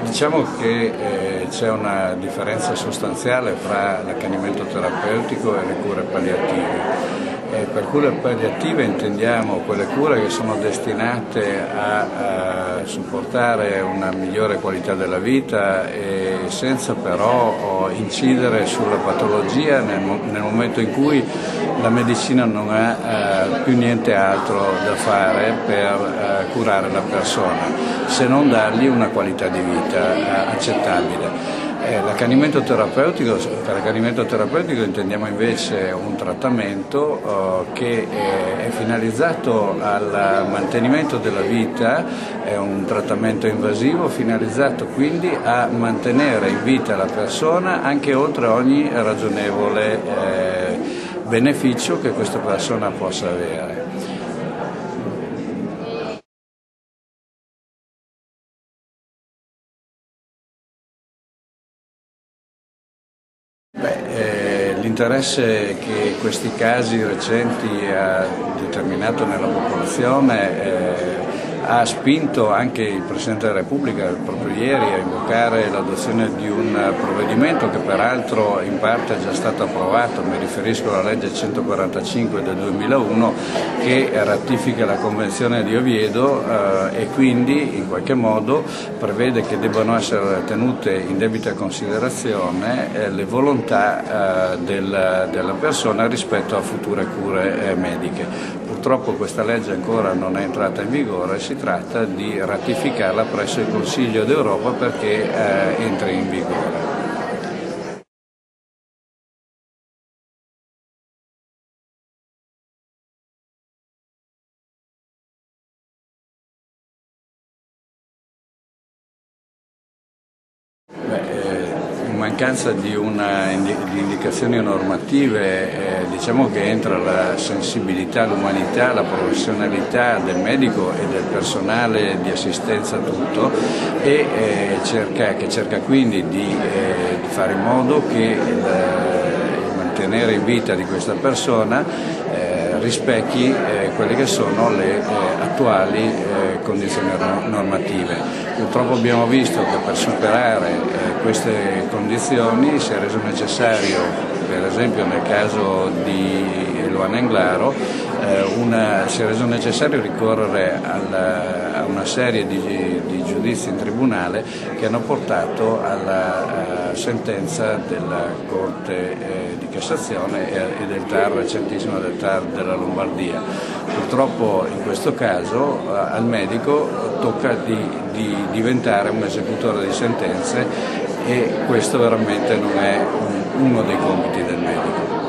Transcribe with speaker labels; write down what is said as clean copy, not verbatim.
Speaker 1: Diciamo che c'è una differenza sostanziale fra l'accanimento terapeutico e le cure palliative. Per cure palliative intendiamo quelle cure che sono destinate a supportare una migliore qualità della vita e senza però incidere sulla patologia nel momento in cui la medicina non ha più niente altro da fare per curare la persona, se non dargli una qualità di vita accettabile. L'accanimento terapeutico, per accanimento terapeutico intendiamo invece un trattamento che è finalizzato al mantenimento della vita, è un trattamento invasivo finalizzato quindi a mantenere in vita la persona anche oltre ogni ragionevole beneficio che questa persona possa avere. L'interesse che questi casi recenti ha determinato nella popolazione ha spinto anche il Presidente della Repubblica proprio ieri a invocare l'adozione di un provvedimento che peraltro in parte è già stato approvato, mi riferisco alla legge 145 del 2001 che ratifica la Convenzione di Oviedo e quindi in qualche modo prevede che debbano essere tenute in debita considerazione le volontà della persona rispetto a future cure mediche. Purtroppo questa legge ancora non è entrata in vigore, si tratta di ratificarla presso il Consiglio d'Europa perché entri in vigore. In mancanza di indicazioni normative diciamo che entra la sensibilità, l'umanità, la professionalità del medico e del personale di assistenza tutto e che cerca quindi di fare in modo che il mantenere in vita di questa persona rispecchi quelle che sono le attuali condizioni normative. Purtroppo abbiamo visto che per superare queste condizioni si è reso necessario, per esempio nel caso di Eluana Englaro, si è reso necessario ricorrere a una serie di giudizi in tribunale che hanno portato alla sentenza della Corte di Cassazione e del TAR, recentissimo del TAR della Lombardia. Purtroppo in questo caso al medico tocca di diventare un esecutore di sentenze e questo veramente non è uno dei compiti del medico.